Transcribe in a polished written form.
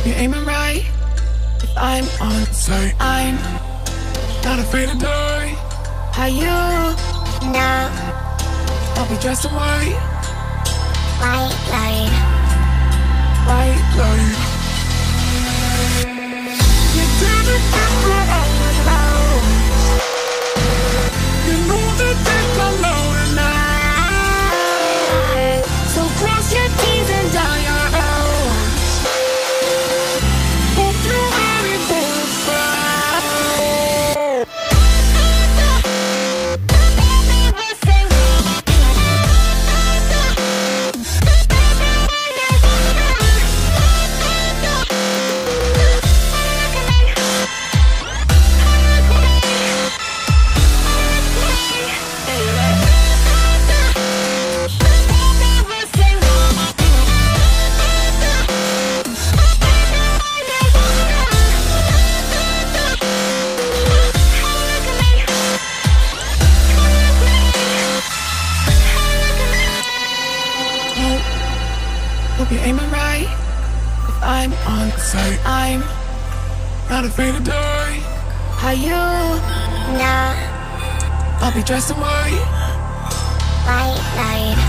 Hope you're aiming right. If I'm on sight, I'm not afraid to die. How you know? I'll be dressed in white. White light. White light. You turn the camera on the road. You know that things are low tonight. So cross your T's and dot your O's. Hope you're ready for a fight. Hope you're aiming right. If I'm on sight, I'm not afraid to die. How you know? I'll be dressed in white. White light.